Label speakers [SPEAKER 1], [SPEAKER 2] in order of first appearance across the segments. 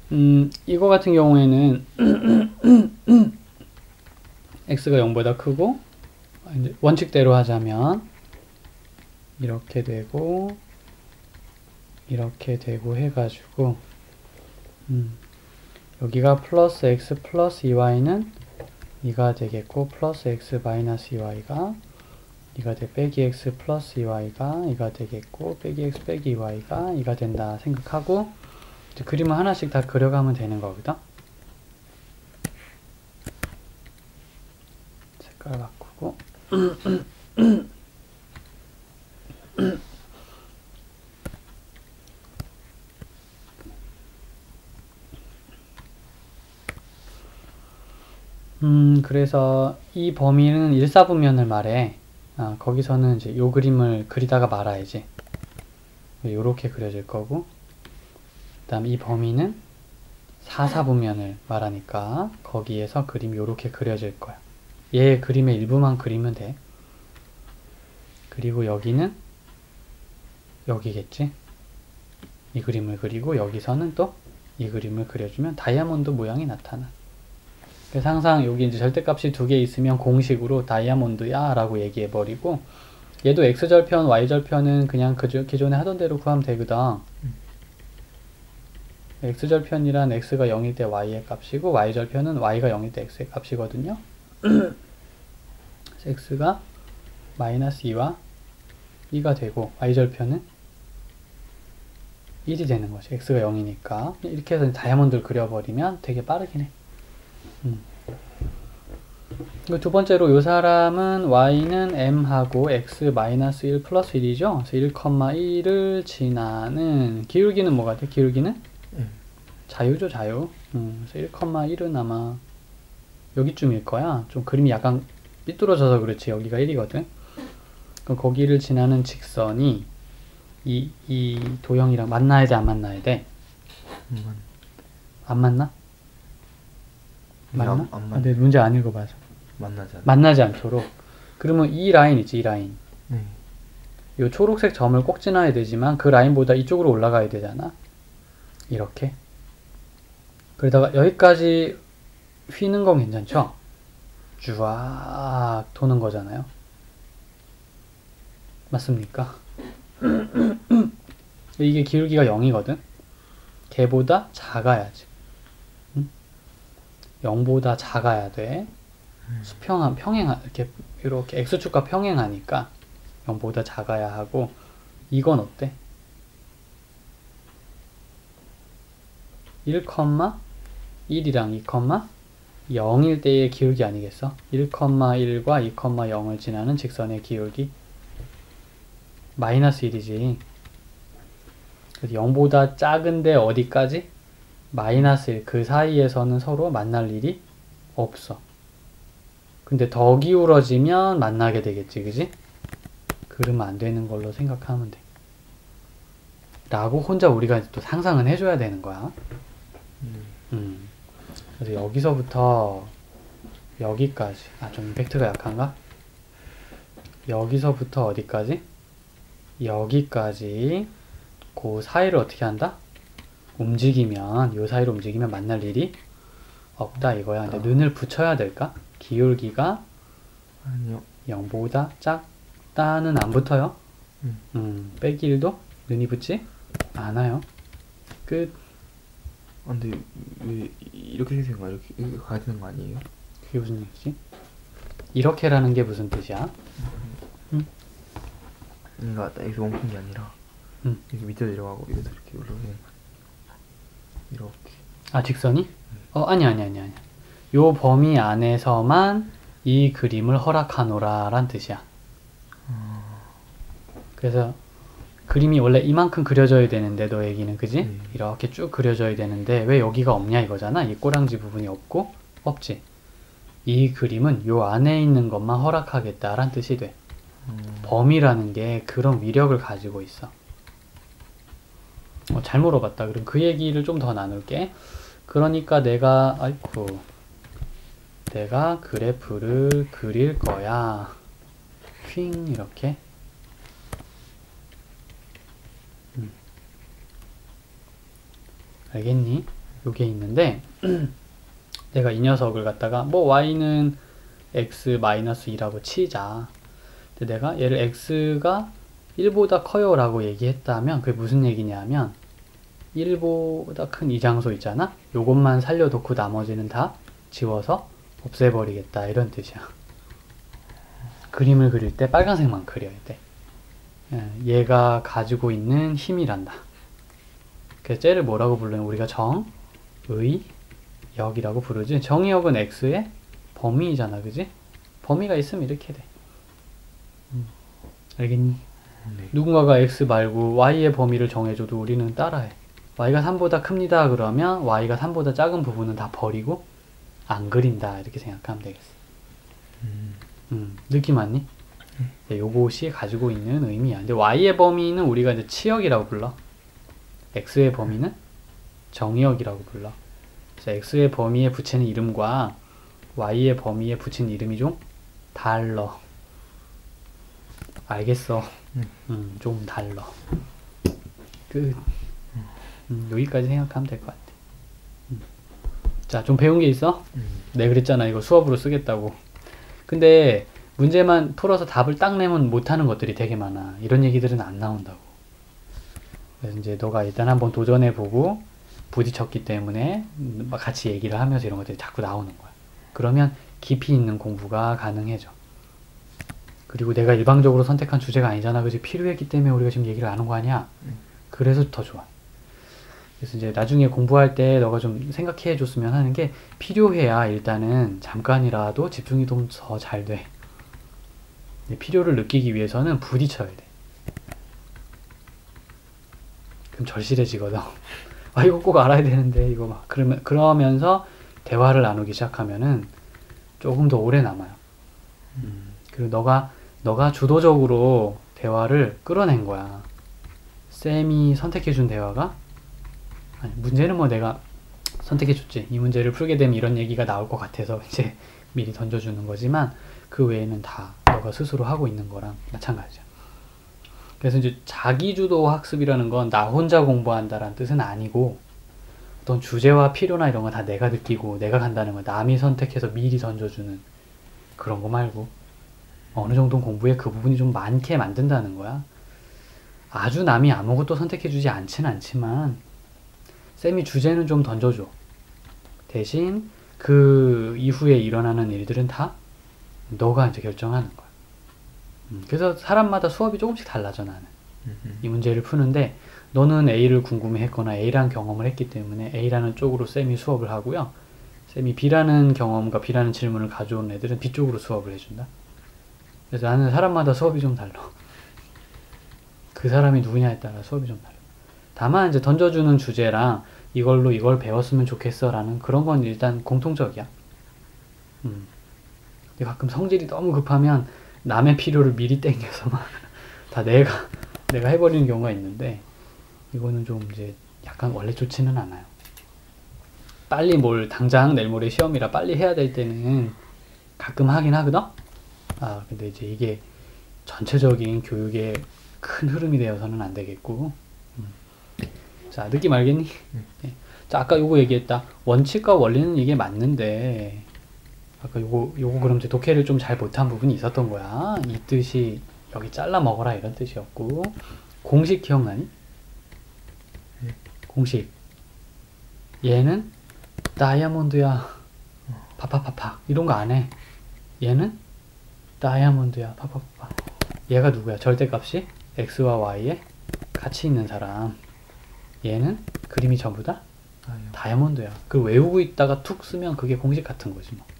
[SPEAKER 1] 이거 같은 경우에는 x가 0보다 크고, 이제 원칙대로 하자면 이렇게 되고 이렇게 되고 해가지고 여기가 플러스 x 플러스 2y는 2가 되겠고, 플러스 x 마이너스 2y가 2가 돼, 빼기 x 플러스 2y가 2가 되겠고, 빼기 x 빼기 2y가 2가 된다 생각하고, 이제 그림을 하나씩 다 그려가면 되는 거거든. 색깔 바꾸고 그래서 이 범위는 1사분면을 말해. 거기서는 이제 요 그림을 그리다가 말아야지. 요렇게 그려질 거고, 그 다음 이 범위는 4사분면을 말하니까 거기에서 그림이 요렇게 그려질 거야. 얘 그림의 일부만 그리면 돼. 그리고 여기는 여기겠지. 이 그림을 그리고 여기서는 또 이 그림을 그려주면 다이아몬드 모양이 나타나. 그래서 항상 여기 이제 절대값이 두 개 있으면 공식으로 다이아몬드야 라고 얘기해버리고, 얘도 x절편, y절편은 그냥 기존에 하던 대로 구하면 되거든. x절편이란 x가 0일 때 y의 값이고, y절편은 y가 0일 때 x의 값이거든요. 그래서 x가 마이너스 2와 2가 되고, y절편은 1이 되는 거지. x가 0이니까. 이렇게 해서 다이아몬드를 그려버리면 되게 빠르긴 해. 두 번째로 이 사람은 y는 m하고 x 마이너스 1 플러스 1이죠. 그래서 1,1을 지나는 기울기는 뭐가 돼? 기울기는? 자유죠, 자유. 그래서 1,1은 아마 여기쯤일 거야. 좀 그림이 약간 삐뚤어져서 그렇지. 여기가 1이거든. 그럼 거기를 지나는 직선이 이 도형이랑 만나야 돼, 안 만나야 돼? 안 맞나? 맞나? 내 문제 안 읽어봐서. 만나지 않도록. 그러면 이 라인 있지, 이 라인. 요 초록색 점을 꼭 지나야 되지만 그 라인보다 이쪽으로 올라가야 되잖아. 이렇게. 그러다가 여기까지 휘는 건 괜찮죠? 쫙 도는 거잖아요. 맞습니까? 이게 기울기가 0이거든. 걔보다 작아야지. 0보다 작아야 돼. 평행, 이렇게 x축과 평행하니까 0보다 작아야 하고, 이건 어때? 1,1이랑 2,0일 때의 기울기 아니겠어? 1,1과 2,0을 지나는 직선의 기울기 마이너스 1이지. 그래서 0보다 작은데 어디까지? 마이너스 1. 그 사이에서는 서로 만날 일이 없어. 근데 더 기울어지면 만나게 되겠지, 그지? 그러면 안 되는 걸로 생각하면 돼. 라고 혼자 우리가 또 상상은 해줘야 되는 거야. 그래서 여기서부터 여기까지. 좀 임팩트가 약한가? 여기서부터 어디까지? 여기까지. 그 사이를 어떻게 한다? 요 사이로 움직이면 만날 일이 없다 이거야. 근데 눈을 붙여야 될까? 기울기가
[SPEAKER 2] 아니요.
[SPEAKER 1] 0보다 작다는 안 붙어요. 빼기 1도 눈이 붙지 않아요. 끝.
[SPEAKER 2] 근데 왜 이렇게 되는 거야? 이렇게 가야 되는 거 아니에요?
[SPEAKER 1] 그게 무슨 얘기지? 이렇게라는 게 무슨 뜻이야?
[SPEAKER 2] 그러니까 여기서 멈춘 게 아니라 이렇게 밑으로 내려가고 여기서 이렇게 올라오는 이렇게.
[SPEAKER 1] 직선이? 아니야. 요 범위 안에서만 이 그림을 허락하노라 란 뜻이야. 그래서 그림이 원래 이만큼 그려져야 되는데, 너 얘기는, 그지? 이렇게 쭉 그려져야 되는데 왜 여기가 없냐 이거잖아. 이 꼬랑지 부분이 없지. 이 그림은 요 안에 있는 것만 허락하겠다란 뜻이 돼. 범위라는 게 그런 위력을 가지고 있어. 잘 물어봤다. 그럼 그 얘기를 좀 더 나눌게. 그러니까 내가 그래프를 그릴 거야. 핑 이렇게. 알겠니? 요게 있는데 내가 이 녀석을 갖다가 뭐 y는 x-2라고 치자. 근데 내가 얘를 x가 1보다 커요 라고 얘기했다면 그게 무슨 얘기냐면 1보다 큰 이 장소 있잖아? 요것만 살려놓고 나머지는 다 지워서 없애버리겠다 이런 뜻이야. 그림을 그릴 때 빨간색만 그려야 돼. 얘가 가지고 있는 힘이란다. 그래서 쟤를 뭐라고 부르면 우리가 정의역이라고 부르지. 정의역은 x의 범위이잖아, 그지? 범위가 있으면 이렇게 돼. 알겠니?
[SPEAKER 2] 네.
[SPEAKER 1] 누군가가 x 말고 y의 범위를 정해줘도 우리는 따라해. y가 3보다 큽니다 그러면 y가 3보다 작은 부분은 다 버리고 안 그린다 이렇게 생각하면 되겠어. 느낌 왔니? 네, 요것이 가지고 있는 의미야. 근데 y의 범위는 우리가 이제 치역이라고 불러. x의 범위는 정의역이라고 불러. 그래서 x의 범위에 붙이는 이름과 y의 범위에 붙이는 이름이 좀 달러. 알겠어. 좀 달러. 끝. 여기까지 생각하면 될 것 같아. 자, 좀 배운 게 있어? 내가 그랬잖아. 이거 수업으로 쓰겠다고. 근데 문제만 풀어서 답을 딱 내면 못하는 것들이 되게 많아. 이런 얘기들은 안 나온다고. 그래서 이제 너가 일단 한번 도전해보고 부딪혔기 때문에 같이 얘기를 하면서 이런 것들이 자꾸 나오는 거야. 그러면 깊이 있는 공부가 가능해져. 그리고 내가 일방적으로 선택한 주제가 아니잖아. 그지? 필요했기 때문에 우리가 지금 얘기를 하는 거 아니야? 그래서 더 좋아. 그래서 이제 나중에 공부할 때 너가 좀 생각해 줬으면 하는 게 필요해야 일단은 잠깐이라도 집중이 좀 더 잘 돼. 필요를 느끼기 위해서는 부딪혀야 돼. 그럼 절실해지거든. 아, 이거 꼭 알아야 되는데, 이거 막. 그러면서 대화를 나누기 시작하면은 조금 더 오래 남아요. 그리고 너가 주도적으로 대화를 끌어낸 거야. 쌤이 선택해준 대화가 아니, 문제는 뭐 내가 선택해줬지. 이 문제를 풀게 되면 이런 얘기가 나올 것 같아서 이제 미리 던져주는 거지만 그 외에는 다 너가 스스로 하고 있는 거랑 마찬가지야. 그래서 이제 자기주도 학습이라는 건 나 혼자 공부한다라는 뜻은 아니고 어떤 주제와 필요나 이런 거 다 내가 느끼고 내가 간다는 거 남이 선택해서 미리 던져주는 그런 거 말고 어느 정도 공부에 그 부분이 좀 많게 만든다는 거야. 아주 남이 아무것도 선택해주지 않진 않지만 쌤이 주제는 좀 던져줘. 대신 그 이후에 일어나는 일들은 다 너가 이제 결정하는 거야. 그래서 사람마다 수업이 조금씩 달라져 나는. 이 문제를 푸는데 너는 A를 궁금해 했거나 A라는 경험을 했기 때문에 A라는 쪽으로 쌤이 수업을 하고요. 쌤이 B라는 경험과 B라는 질문을 가져온 애들은 B 쪽으로 수업을 해준다. 그래서 나는 사람마다 수업이 좀 달라. 그 사람이 누구냐에 따라 수업이 좀 달라. 다만 이제 던져주는 주제랑 이걸로 이걸 배웠으면 좋겠어 라는 그런 건 일단 공통적이야. 근데 가끔 성질이 너무 급하면 남의 필요를 미리 땡겨서 막 다 내가 해버리는 경우가 있는데 이거는 좀 이제 약간 원래 좋지는 않아요. 빨리 뭘 당장 내일 모레 시험이라 빨리 해야 될 때는 가끔 하긴 하거든? 아, 근데 이제 이게 전체적인 교육의 큰 흐름이 되어서는 안 되겠고. 자, 느낌 알겠니? 네. 자, 아까 요거 얘기했다. 원칙과 원리는 이게 맞는데, 아까 요거 그럼 이제 독해를 좀 잘 못한 부분이 있었던 거야. 이 뜻이 여기 잘라 먹어라 이런 뜻이었고. 공식 기억나니? 공식. 얘는 다이아몬드야. 파파파파. 이런 거 안 해. 얘는 다이아몬드야. 파파파파. 얘가 누구야? 절대값이 x와 y에 같이 있는 사람. 얘는 그림이 전부 다 다이아몬드야. 그걸 외우고 있다가 툭 쓰면 그게 공식 같은 거지 뭐.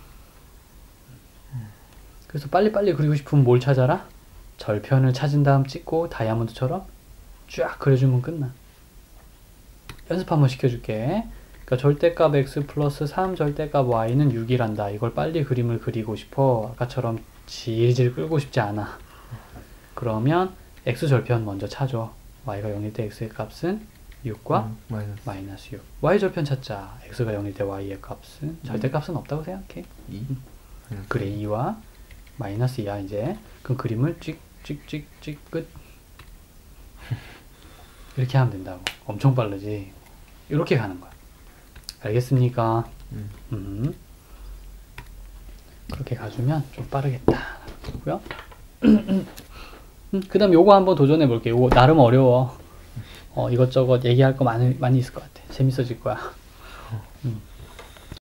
[SPEAKER 1] 그래서 빨리빨리 그리고 싶으면 뭘 찾아라? 절편을 찾은 다음 찍고 다이아몬드처럼 쫙 그려주면 끝나. 연습 한번 시켜줄게. 그러니까 절대값 x 플러스 3 절대값 y는 6이란다. 이걸 빨리 그림을 그리고 싶어. 아까처럼 질질 끌고 싶지 않아. 그러면 x 절편 먼저 찾아. y가 0일 때 x의 값은 6과 마이너스 6. y 절편 찾자. x가 0일 때 y의 값은 절대값은 없다고 생각해.
[SPEAKER 2] 2?
[SPEAKER 1] 그래, 2와 마이너스 2야 이제. 그럼 그림을 찍찍찍찍 끝. 이렇게 하면 된다고. 엄청 빠르지. 이렇게 가는 거야. 알겠습니까? 그렇게 가주면 좀 빠르겠다. 그고요. 그 다음 요거 한번 도전해 볼게요. 요거 나름 어려워. 이것저것 얘기할 거 많이 있을 것 같아. 재밌어질 거야.